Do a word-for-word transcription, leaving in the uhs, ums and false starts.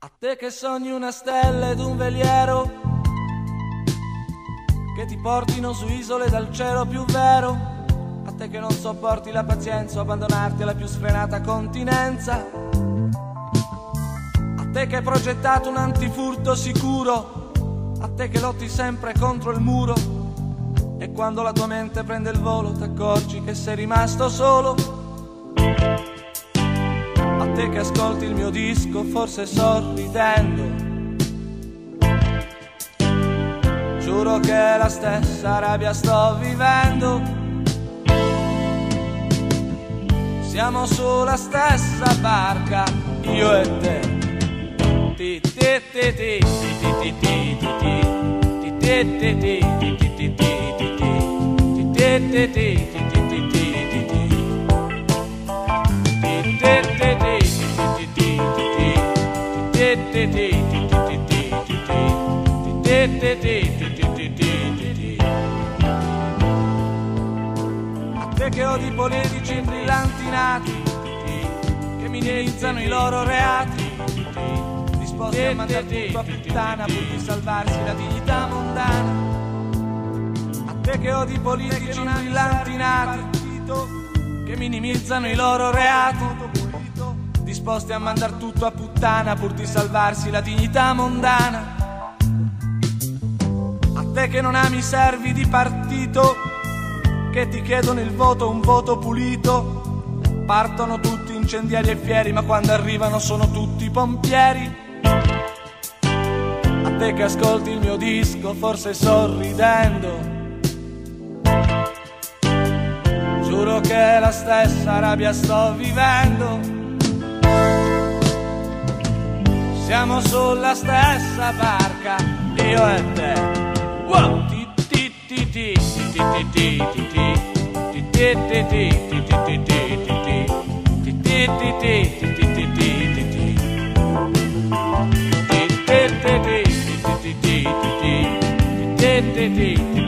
A te che sogni una stella ed un veliero che ti portino su isole dal cielo più vero, a te che non sopporti la pazienza o abbandonarti alla più sfrenata continenza, a te che hai progettato un antifurto sicuro, a te che lotti sempre contro il muro e quando la tua mente prende il volo t'accorgi che sei rimasto solo. A te che ascolti il mio disco forse sorridendo, giuro che la stessa rabbia sto vivendo. Siamo sulla stessa barca, io e te. Ti ti ti ti ti ti ti ti ti ti ti ti ti ti ti ti ti ti ti a te che odi politici brillanti nati che minimizzano i loro reati, disposti a mandare tutto a puttana pur di salvarsi la dignità mondana. A te che odi politici brillanti nati che minimizzano i loro reati, disposti a mandar tutto a puttana pur di salvarsi la dignità mondana. A te che non ami i servi di partito che ti chiedono il voto, un voto pulito, partono tutti incendiari e fieri ma quando arrivano sono tutti pompieri. A te che ascolti il mio disco forse sorridendo, giuro che la stessa rabbia sto vivendo. Siamo sulla stessa barca, io e te. Wow! Ti ti ti ti ti ti ti ti ti ti ti ti ti ti ti ti